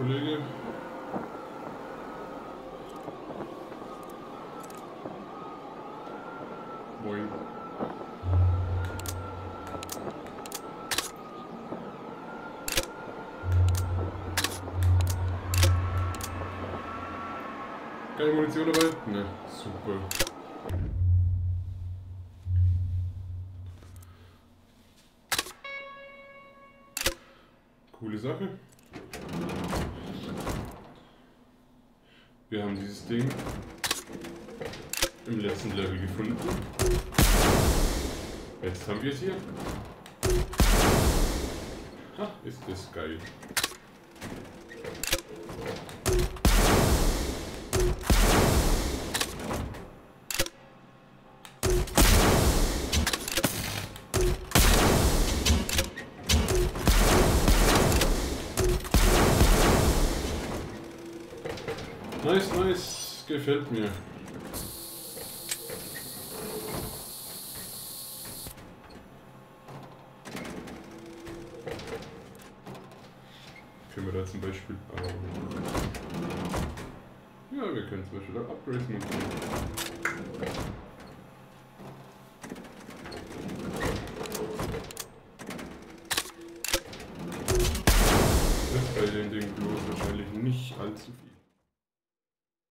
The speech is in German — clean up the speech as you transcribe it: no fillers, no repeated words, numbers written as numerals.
Kollege. Moin. Keine Munition dabei? Ne, super. Coole Sache. Wir haben dieses Ding im letzten Level gefunden. Jetzt haben wir es hier. Ha, ist das geil. Nice, nice, gefällt mir. Können wir da zum Beispiel auch... Ja, wir können zum Beispiel auch Upgrades machen.